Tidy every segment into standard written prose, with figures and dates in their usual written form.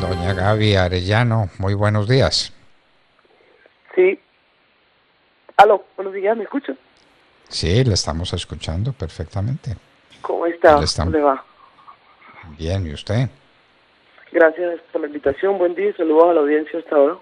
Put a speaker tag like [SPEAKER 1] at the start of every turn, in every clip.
[SPEAKER 1] Doña Gaby Arellano, muy buenos días.
[SPEAKER 2] Sí. Aló, buenos días, ¿me escucha?
[SPEAKER 1] Sí, le estamos escuchando perfectamente.
[SPEAKER 2] ¿Cómo
[SPEAKER 1] Y le
[SPEAKER 2] está? ¿Cómo
[SPEAKER 1] están
[SPEAKER 2] le va?
[SPEAKER 1] bien, ¿y usted?
[SPEAKER 2] Gracias por la invitación, buen día y saludos a la audiencia hasta ahora.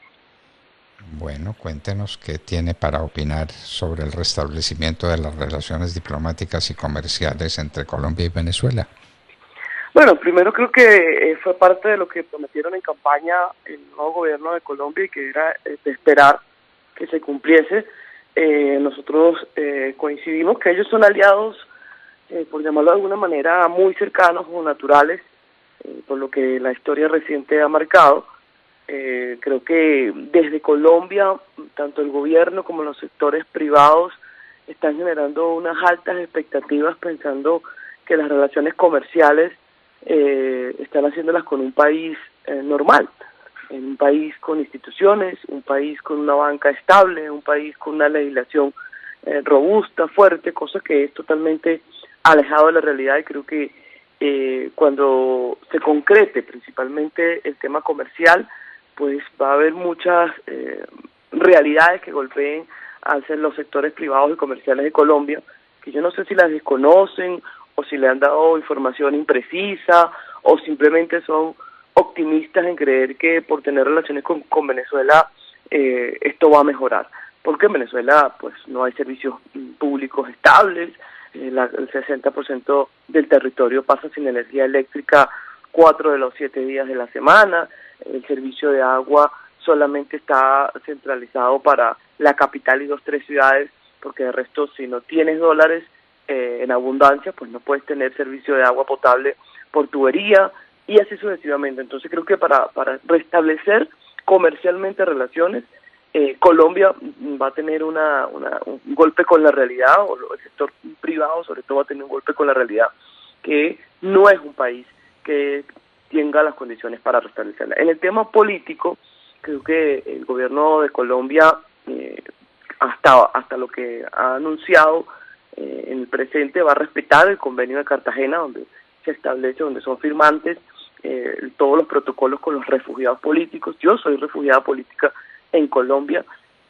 [SPEAKER 1] Bueno, cuéntenos qué tiene para opinar sobre el restablecimiento de las relaciones diplomáticas y comerciales entre Colombia y Venezuela.
[SPEAKER 2] Bueno, primero creo que fue parte de lo que prometieron en campaña el nuevo gobierno de Colombia y que era de esperar que se cumpliese. Nosotros coincidimos que ellos son aliados, por llamarlo de alguna manera, muy cercanos o naturales, por lo que la historia reciente ha marcado. Creo que desde Colombia, tanto el gobierno como los sectores privados están generando unas altas expectativas pensando que las relaciones comerciales están haciéndolas con un país normal, en un país con instituciones, un país con una banca estable, un país con una legislación robusta, fuerte, cosa que es totalmente alejado de la realidad y creo que cuando se concrete principalmente el tema comercial, pues va a haber muchas realidades que golpeen hacia los sectores privados y comerciales de Colombia, que yo no sé si las desconocen o si le han dado información imprecisa o simplemente son optimistas en creer que por tener relaciones con Venezuela esto va a mejorar. Porque en Venezuela pues no hay servicios públicos estables, el 60% del territorio pasa sin energía eléctrica 4 de los 7 días de la semana, el servicio de agua solamente está centralizado para la capital y 2, 3 ciudades, porque de resto si no tienes dólares en abundancia, pues no puedes tener servicio de agua potable por tubería y así sucesivamente. Entonces creo que para restablecer comercialmente relaciones, Colombia va a tener un golpe con la realidad, o el sector privado sobre todo va a tener un golpe con la realidad, que no es un país que tenga las condiciones para restablecerla. En el tema político, creo que el gobierno de Colombia, hasta lo que ha anunciado en el presente, va a respetar el convenio de Cartagena, donde se establece, donde son firmantes todos los protocolos con los refugiados políticos. Yo soy refugiada política en Colombia,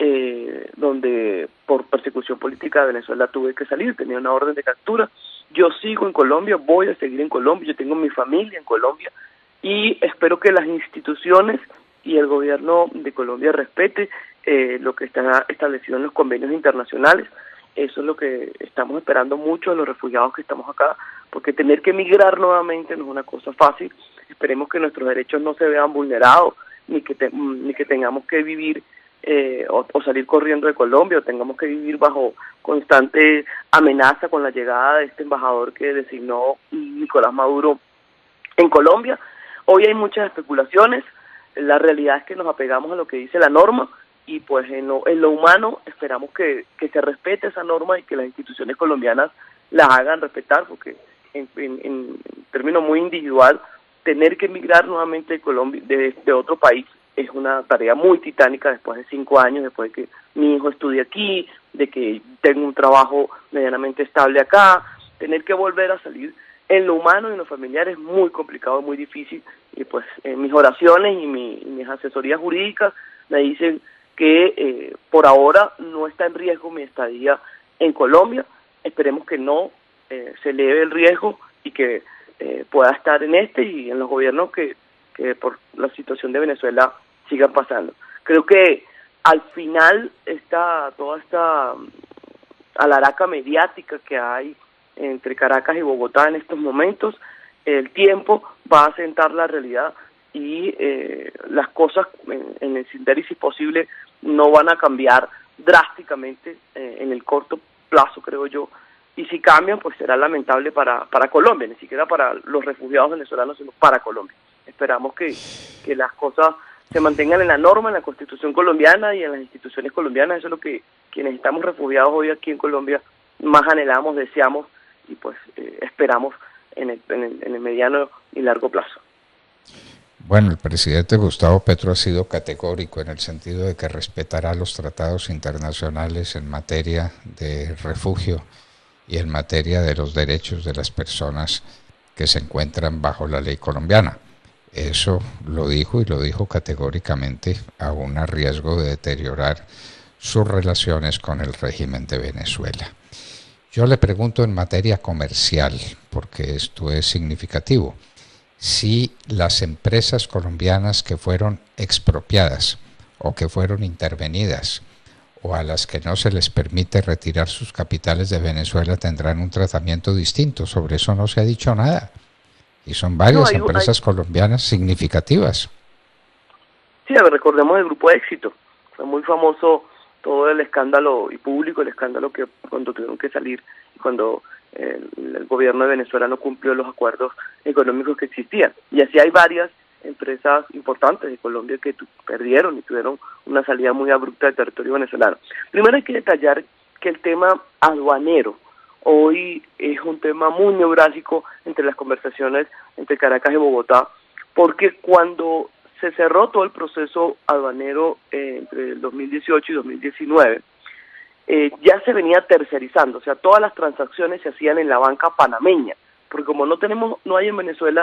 [SPEAKER 2] donde por persecución política de Venezuela tuve que salir, tenía una orden de captura. Yo sigo en Colombia, voy a seguir en Colombia, yo tengo mi familia en Colombia y espero que las instituciones y el gobierno de Colombia respete lo que está establecido en los convenios internacionales. Eso es lo que estamos esperando mucho de los refugiados que estamos acá, porque tener que emigrar nuevamente no es una cosa fácil. Esperemos que nuestros derechos no se vean vulnerados, ni que tengamos que vivir o salir corriendo de Colombia, o tengamos que vivir bajo constante amenaza con la llegada de este embajador que designó Nicolás Maduro en Colombia. Hoy hay muchas especulaciones, la realidad es que nos apegamos a lo que dice la norma y pues en lo humano esperamos que se respete esa norma y que las instituciones colombianas las hagan respetar, porque en términos muy individual, tener que emigrar nuevamente de Colombia, de otro país, es una tarea muy titánica después de 5 años, después de que mi hijo estudie aquí, de que tenga un trabajo medianamente estable acá, tener que volver a salir en lo humano y en lo familiar es muy complicado, muy difícil, y pues mis oraciones y mis asesorías jurídicas me dicen que por ahora no está en riesgo mi estadía en Colombia. Esperemos que no se eleve el riesgo y que pueda estar en este y en los gobiernos que por la situación de Venezuela sigan pasando. Creo que al final toda esta alaraca mediática que hay entre Caracas y Bogotá en estos momentos, el tiempo va a sentar la realidad y las cosas en el sendero y si posible no van a cambiar drásticamente en el corto plazo, creo yo, y si cambian pues será lamentable para Colombia, ni siquiera para los refugiados venezolanos, sino para Colombia. Esperamos que las cosas se mantengan en la norma, en la Constitución colombiana y en las instituciones colombianas. Eso es lo que quienes estamos refugiados hoy aquí en Colombia más anhelamos, deseamos y pues esperamos en el mediano y largo plazo.
[SPEAKER 1] Bueno, el presidente Gustavo Petro ha sido categórico en el sentido de que respetará los tratados internacionales en materia de refugio y en materia de los derechos de las personas que se encuentran bajo la ley colombiana. Eso lo dijo y lo dijo categóricamente, aún a riesgo de deteriorar sus relaciones con el régimen de Venezuela. Yo le pregunto en materia comercial, porque esto es significativo, si las empresas colombianas que fueron expropiadas o que fueron intervenidas o a las que no se les permite retirar sus capitales de Venezuela tendrán un tratamiento distinto. Sobre eso no se ha dicho nada. Y son
[SPEAKER 2] No,
[SPEAKER 1] varias empresas colombianas significativas.
[SPEAKER 2] sí, a ver, recordemos el Grupo Éxito. Fue muy famoso todo el escándalo y público el escándalo que cuando tuvieron que salir, cuando el gobierno de Venezuela no cumplió los acuerdos económicos que existían. Y así hay varias empresas importantes de Colombia que perdieron y tuvieron una salida muy abrupta del territorio venezolano. Primero hay que detallar que el tema aduanero hoy es un tema muy neurálgico entre las conversaciones entre Caracas y Bogotá, porque cuando se cerró todo el proceso aduanero entre el 2018 y 2019, ya se venía tercerizando, o sea, todas las transacciones se hacían en la banca panameña, porque como no hay en Venezuela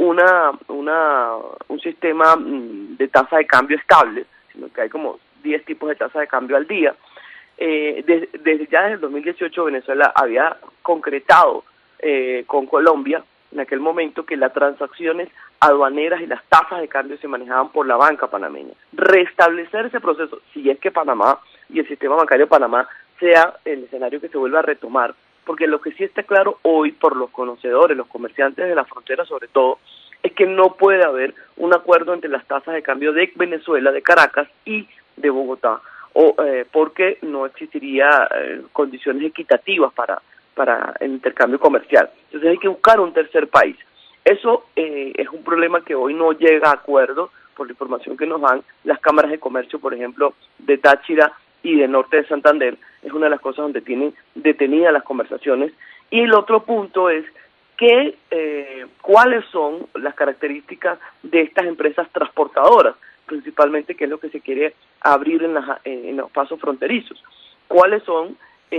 [SPEAKER 2] un sistema de tasa de cambio estable, sino que hay como 10 tipos de tasa de cambio al día. Desde el 2018 Venezuela había concretado con Colombia en aquel momento que las transacciones aduaneras y las tasas de cambio se manejaban por la banca panameña. Restablecer ese proceso, si es que Panamá y el sistema bancario de Panamá sea el escenario que se vuelva a retomar, porque lo que sí está claro hoy por los conocedores, los comerciantes de la frontera sobre todo, es que no puede haber un acuerdo entre las tasas de cambio de Venezuela, de Caracas y de Bogotá, porque no existiría condiciones equitativas para el intercambio comercial. Entonces hay que buscar un tercer país. Eso es un problema que hoy no llega a acuerdo por la información que nos dan las cámaras de comercio, por ejemplo, de Táchira y de Norte de Santander. Es una de las cosas donde tienen detenidas las conversaciones. Y el otro punto es cuáles son las características de estas empresas transportadoras, principalmente qué es lo que se quiere abrir en los pasos fronterizos. ¿Cuáles son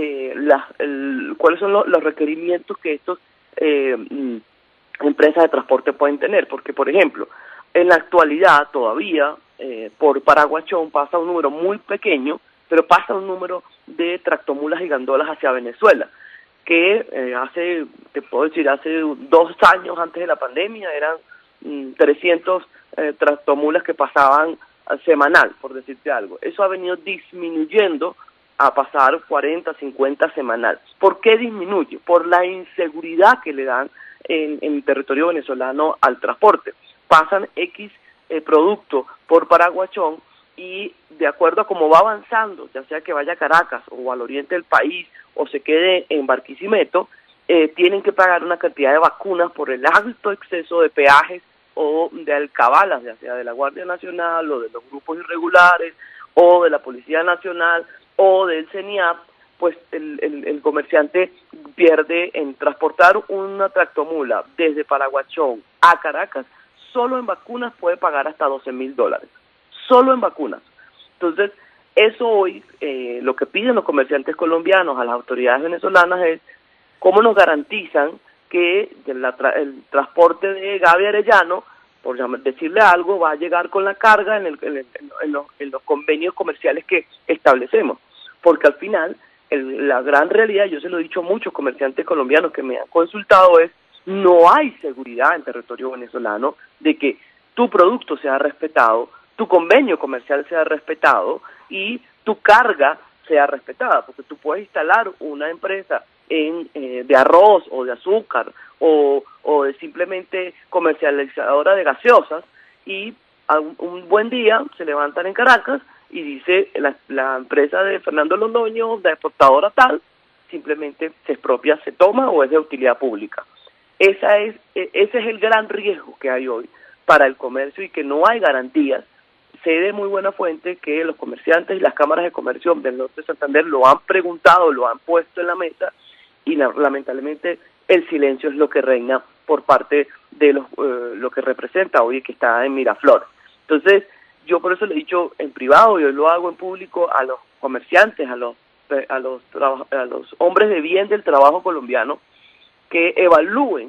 [SPEAKER 2] los requerimientos que estos empresas de transporte pueden tener? Porque, por ejemplo, en la actualidad todavía por Paraguachón pasa un número muy pequeño, pero pasa un número de tractomulas y gandolas hacia Venezuela, que hace 2 años antes de la pandemia eran 300 tractomulas que pasaban semanal, por decirte algo. Eso ha venido disminuyendo a pasar 40, 50 semanal. ¿Por qué disminuye? Por la inseguridad que le dan en el territorio venezolano al transporte. Pasan X producto por Paraguachón y de acuerdo a cómo va avanzando, ya sea que vaya a Caracas o al oriente del país o se quede en Barquisimeto, tienen que pagar una cantidad de vacunas por el alto exceso de peajes o de alcabalas, ya sea de la Guardia Nacional o de los grupos irregulares o de la Policía Nacional o del CENIAP. Pues el comerciante pierde en transportar una tractomula desde Paraguachón a Caracas, solo en vacunas puede pagar hasta $12,000, solo en vacunas. Entonces, eso hoy, lo que piden los comerciantes colombianos a las autoridades venezolanas es cómo nos garantizan que el transporte de Gaby Arellano, por decirle algo, va a llegar con la carga en los convenios comerciales que establecemos. Porque al final, la gran realidad, yo se lo he dicho a muchos comerciantes colombianos que me han consultado, es no hay seguridad en territorio venezolano de que tu producto sea respetado, tu convenio comercial sea respetado y tu carga sea respetada, porque tú puedes instalar una empresa de arroz o de azúcar o de simplemente comercializadora de gaseosas y un buen día se levantan en Caracas y dice la empresa de Fernando Londoño, la exportadora tal, simplemente se expropia, se toma o es de utilidad pública. Ese es el gran riesgo que hay hoy para el comercio y que no hay garantías. Sé de muy buena fuente que los comerciantes y las cámaras de comercio del Norte de Santander lo han preguntado, lo han puesto en la mesa y lamentablemente el silencio es lo que reina por parte de lo que representa hoy que está en Miraflores. Entonces, yo por eso le he dicho en privado, yo lo hago en público a los comerciantes, a los hombres de bien del trabajo colombiano, que evalúen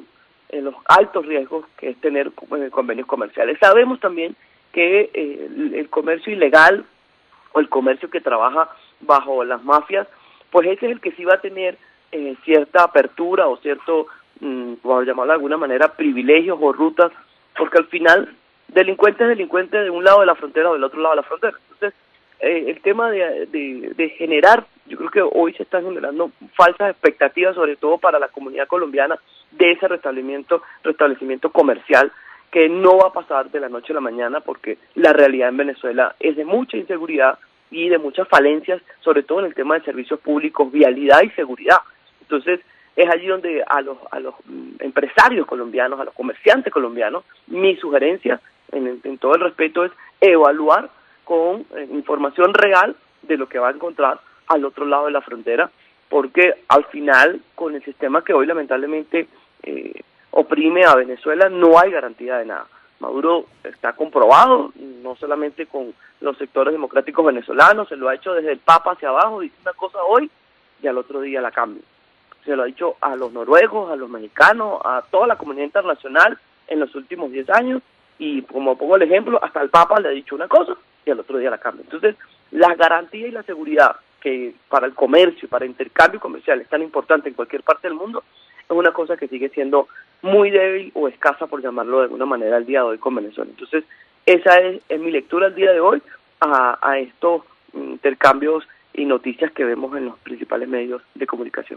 [SPEAKER 2] los altos riesgos que es tener convenios comerciales. Sabemos también que el comercio ilegal o el comercio que trabaja bajo las mafias, pues ese es el que sí va a tener cierta apertura o cierto, vamos a llamarlo de alguna manera, privilegios o rutas, porque al final delincuente es delincuente de un lado de la frontera o del otro lado de la frontera. Entonces, el tema de generar, yo creo que hoy se están generando falsas expectativas, sobre todo para la comunidad colombiana, de ese restablecimiento comercial, que no va a pasar de la noche a la mañana, porque la realidad en Venezuela es de mucha inseguridad y de muchas falencias, sobre todo en el tema de servicios públicos, vialidad y seguridad. Entonces, es allí donde a los empresarios colombianos, a los comerciantes colombianos, mi sugerencia, en todo el respeto, es evaluar con información real de lo que va a encontrar al otro lado de la frontera, porque al final, con el sistema que hoy lamentablemente oprime a Venezuela, no hay garantía de nada. Maduro está comprobado, no solamente con los sectores democráticos venezolanos, se lo ha hecho desde el Papa hacia abajo, dice una cosa hoy y al otro día la cambia. Se lo ha dicho a los noruegos, a los mexicanos, a toda la comunidad internacional en los últimos 10 años, y como pongo el ejemplo, hasta el Papa le ha dicho una cosa y al otro día la cambia. Entonces, la garantía y la seguridad que para el comercio, para el intercambio comercial es tan importante en cualquier parte del mundo, es una cosa que sigue siendo muy débil o escasa, por llamarlo de alguna manera, al día de hoy con Venezuela. Entonces, esa es mi lectura al día de hoy a estos intercambios y noticias que vemos en los principales medios de comunicación.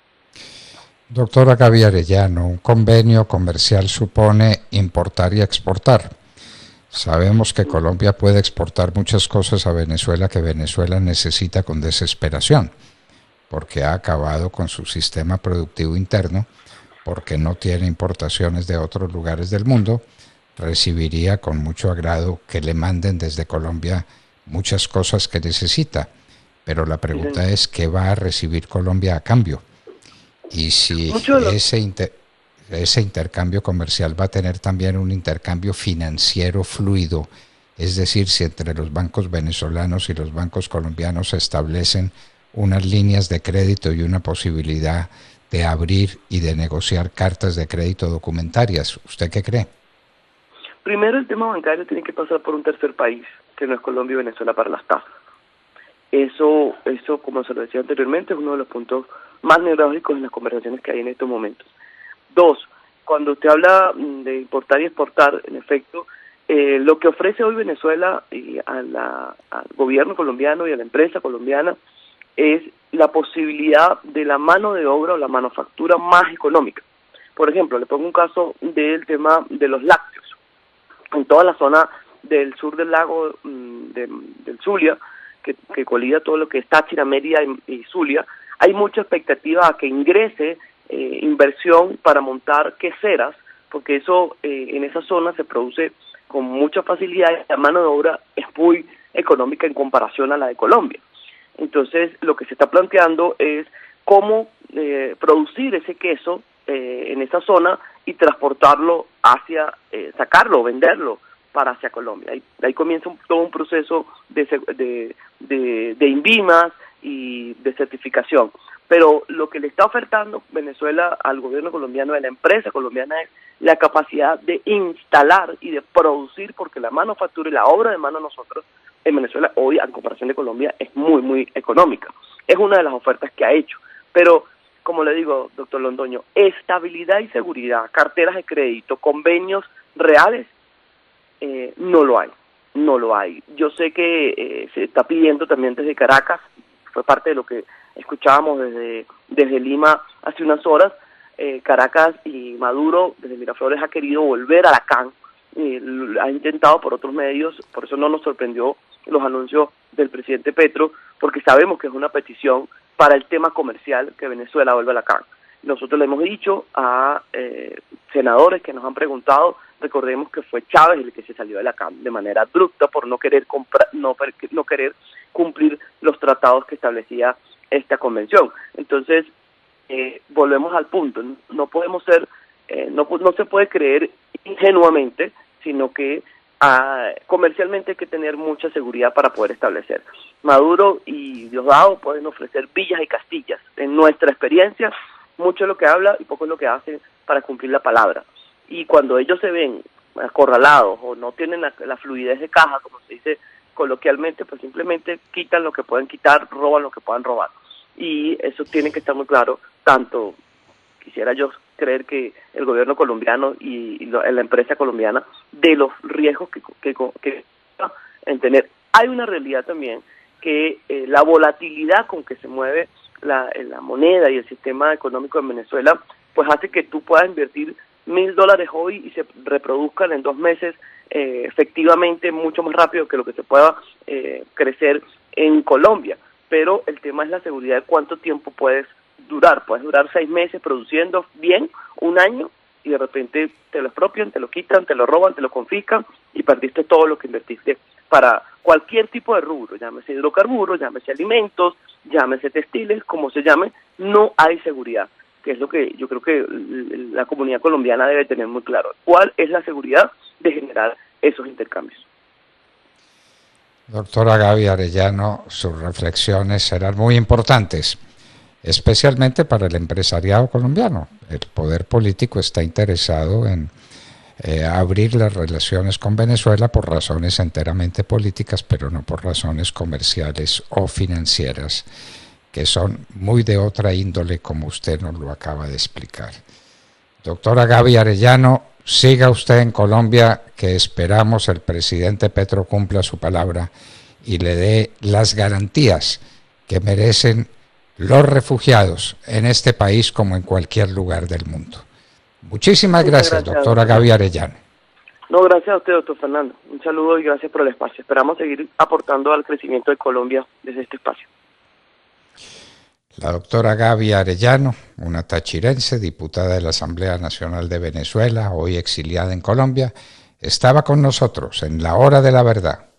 [SPEAKER 1] Doctora Gaby Arellano, un convenio comercial supone importar y exportar. Sabemos que Colombia puede exportar muchas cosas a Venezuela que Venezuela necesita con desesperación, porque ha acabado con su sistema productivo interno, porque no tiene importaciones de otros lugares del mundo. Recibiría con mucho agrado que le manden desde Colombia muchas cosas que necesita, pero la pregunta es ¿qué va a recibir Colombia a cambio? Y si ese intercambio comercial va a tener también un intercambio financiero fluido, es decir, si entre los bancos venezolanos y los bancos colombianos se establecen unas líneas de crédito y una posibilidad de abrir y de negociar cartas de crédito documentarias. ¿Usted qué cree?
[SPEAKER 2] Primero, el tema bancario tiene que pasar por un tercer país, que no es Colombia y Venezuela, para las tasas. Eso, como se lo decía anteriormente, es uno de los puntos más neurálgicos en las conversaciones que hay en estos momentos. Dos, cuando usted habla de importar y exportar, en efecto, lo que ofrece hoy Venezuela al gobierno colombiano y a la empresa colombiana es la posibilidad de la mano de obra o la manufactura más económica. Por ejemplo, le pongo un caso del tema de los lácteos. En toda la zona del sur del lago del Zulia, que colida todo lo que es Táchira, Mérida y Zulia, hay mucha expectativa a que ingrese inversión para montar queseras, porque eso en esa zona se produce con mucha facilidad y la mano de obra es muy económica en comparación a la de Colombia. Entonces, lo que se está planteando es cómo producir ese queso en esa zona y transportarlo hacia, sacarlo, venderlo para hacia Colombia. Ahí comienza todo un proceso de INVIMAS y de certificación. Pero lo que le está ofertando Venezuela al gobierno colombiano, a la empresa colombiana, es la capacidad de instalar y de producir, porque la manufactura y la obra de mano de nosotros en Venezuela hoy, en comparación de Colombia, es muy, muy económica. Es una de las ofertas que ha hecho. Pero, como le digo, doctor Londoño, estabilidad y seguridad, carteras de crédito, convenios reales, no lo hay. No lo hay. Yo sé que se está pidiendo también desde Caracas, fue parte de lo que escuchábamos desde Lima hace unas horas. Caracas y Maduro desde Miraflores ha querido volver a la CAN, ha intentado por otros medios, por eso no nos sorprendió los anuncios del presidente Petro, porque sabemos que es una petición para el tema comercial que Venezuela vuelva a la CAN. Nosotros le hemos dicho a senadores que nos han preguntado, recordemos que fue Chávez el que se salió de la CAN de manera abrupta por no querer cumplir los tratados que establecía esta convención. Entonces, volvemos al punto, no podemos ser, no se puede creer ingenuamente, sino que comercialmente hay que tener mucha seguridad para poder establecer. Maduro y Diosdado pueden ofrecer villas y castillas. En nuestra experiencia, mucho es lo que habla y poco es lo que hace para cumplir la palabra. Y cuando ellos se ven acorralados o no tienen la fluidez de caja, como se dice coloquialmente, pues simplemente quitan lo que pueden quitar, roban lo que puedan robar. Y eso tiene que estar muy claro, tanto quisiera yo creer que el gobierno colombiano y la empresa colombiana, de los riesgos que en tener. Hay una realidad también que la volatilidad con que se mueve la moneda y el sistema económico en Venezuela, pues hace que tú puedas invertir $1.000 hoy y se reproduzcan en 2 meses efectivamente mucho más rápido que lo que se pueda crecer en Colombia. Pero el tema es la seguridad de cuánto tiempo puedes durar. Puedes durar 6 meses produciendo bien, 1 año, y de repente te lo expropian, te lo quitan, te lo roban, te lo confiscan y perdiste todo lo que invertiste para cualquier tipo de rubro, llámese hidrocarburos, llámese alimentos, llámese textiles, como se llame, no hay seguridad, que es lo que yo creo que la comunidad colombiana debe tener muy claro. ¿Cuál es la seguridad de generar esos intercambios?
[SPEAKER 1] Doctora Gaby Arellano, sus reflexiones serán muy importantes, especialmente para el empresariado colombiano. El poder político está interesado en abrir las relaciones con Venezuela por razones enteramente políticas, pero no por razones comerciales o financieras, que son muy de otra índole, como usted nos lo acaba de explicar. Doctora Gaby Arellano, siga usted en Colombia, que esperamos el presidente Petro cumpla su palabra y le dé las garantías que merecen los refugiados en este país como en cualquier lugar del mundo. Muchísimas gracias, doctora Gaby Arellano.
[SPEAKER 2] No, gracias a usted, doctor Fernando. Un saludo y gracias por el espacio. Esperamos seguir aportando al crecimiento de Colombia desde este espacio.
[SPEAKER 1] La doctora Gaby Arellano, una tachirense, diputada de la Asamblea Nacional de Venezuela, hoy exiliada en Colombia, estaba con nosotros en La Hora de la Verdad.